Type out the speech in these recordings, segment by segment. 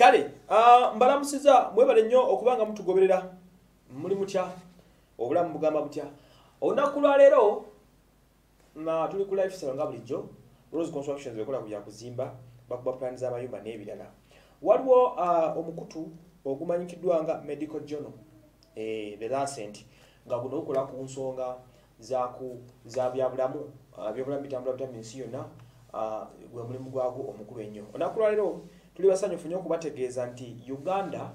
Kale, mbalamusiza mwebale nnyo okubanga mutugoberera muli mutya obulamu bugamba butya. Olunaku lwa leero na tuli ku lifestyle nga bulijjo. Rose Constructions ekola kujja kuzimba bakuba plans z'abayumba n'ebirala. Waliwo omukutu ogumanyikiddwa nga Medical Journal the Lancet nga guno gukola ku nsonga za byabulamu byobulamu bitambula butamu ensi yonna gwe mulimu gwagwo omukulu ennyo. Olunaku lwa leero tuli basanyufu nnyo okubategeeza nti Uganda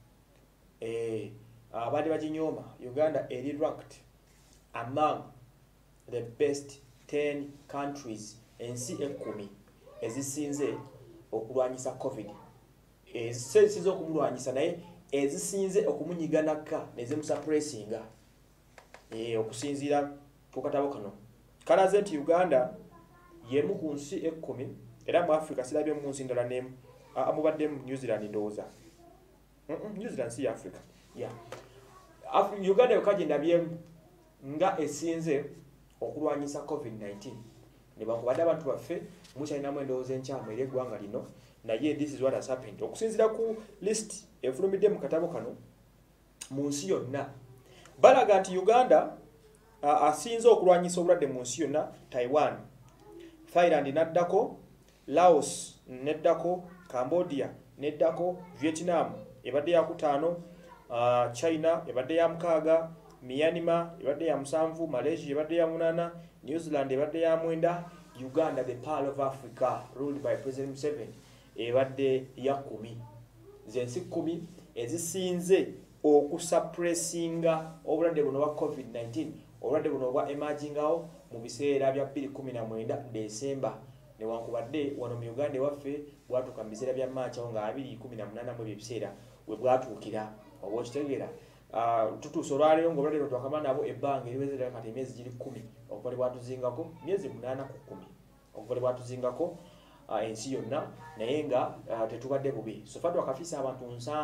abadde baginyooma, Uganda eri ranked among the best 10 countries ensi 10 ezisinze okulwanyisa COVID. Ezisinze okumulwanyisa naye ezisinze okumunyiganaka nezimusuppressinga okusinzira ku katabo kano. Kalaze nti Uganda yemu ku nsi 10 era mu Africa sirabye mu nsi ndala n'emu. Amubadde mu New Zealand ndowooza. New Zealand si Africa. Yeah. Uganda yokagenda byemu nga esinze okulwanyisa COVID-19. Ne bakubadde abantu baffe mukyalinamu endowooza enkyamu eri eggwanga lino naye this is what has happened. Okusinzira ku list efulumidde mu katabo kano mu nsi yonna balaga nti Uganda asinze okulwanyisa obulwadde mu nsi yonna Taiwan, Thailand naddako, Laos neddako, Cambodia neddako, Vietnam ebadde ya kutaano, China ebadde ya mukaaga, Myanmar ebadde ya musanvu, Malaysia ebadde ya munana, New Zealand ebadde ya mwenda, Uganda the Pearl of Africa ruled by President Museveni ebadde ya 10. Zensi 10 ezisinze okusuppressinga obulwadde buno bwa COVID-19 obulwadde buno bwa emergingawo mu biseera bya 2019 December newankubadde wano mu Uganda waffe bwatuuka mu biseera bya March nga 2018 mu biseera we bwatuukira oba okitegeera. Tutuusa olwaleero ng'obulwadde buno twakama nabo ebbanga eriwezera kati emyezi giri 10 okuva bwatuzingako myezi 8 ku 10 okuva bwatuzingako ensi yonna naye nga tetubadde bubi. So far twakafiisa abantu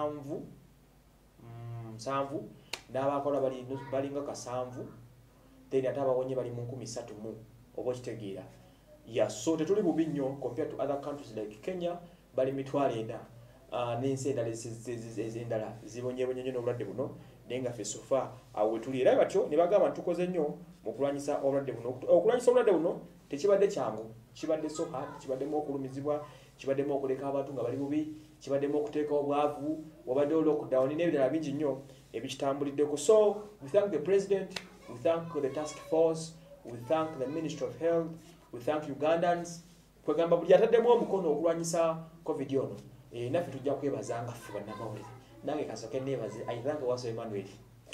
7 n'abakola balinga kasanvu then ate abawonye bali mu 13 oba okitegeera. Yeah, so tetuli bubi nnyo compared to other countries like Kenya bali 40 n'ensi endala ez'endala zibonyeebonye nnyo n'obulwadde buno naye nga ffe so far awo tuli era batyo ne bagamba nti tukoze nnyo mu kulwanyisa obulwadde buno. Okulwanyisa obulwadde buno tekibadde kyangu, kibadde so hard, kibaddemu okulumizibwa, kibaddemu okuleka abantu nga bali bubi, kibaddemu okuteeka obwavu, wabaddewo lockdown n'ebirala bingi nnyo ebikitambuliddeko. So we thank the president, we thank the task force, we thank the Ministry of Health, we thank Ugandans. Kwegamba buli ataddemu omukono okulwanyisa COVID ono. Naffe tujja kwebazanga ffe bannamawulire. Nange kasooke neebaze I thank Waso Emmanuel.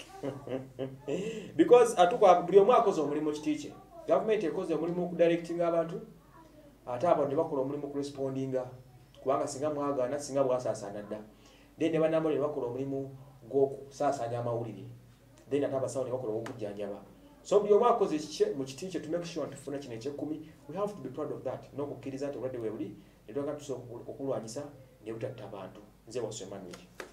Because atuka buli omu akoze omulimu kitiikye. Government ekoze omulimu okudirectinga abantu ate abantu ne bakola omulimu okurespondinga kubanga singa mwagaana singa bwasaasaana dda. Then ne bannamawulire bakola omulimu gw'okusaasaanya amawulire. Then ate abasawo ne bakola obujjanjaba. So buli omu akoze mu kitiikye to make sure tufuna kino eky'ekumi. We have to be proud of that. N'okukkiriza nti obulwadde bwe buli ne twagala tusobola okulwanyisa ne butatta abantu. Nze Waso Emmanuel.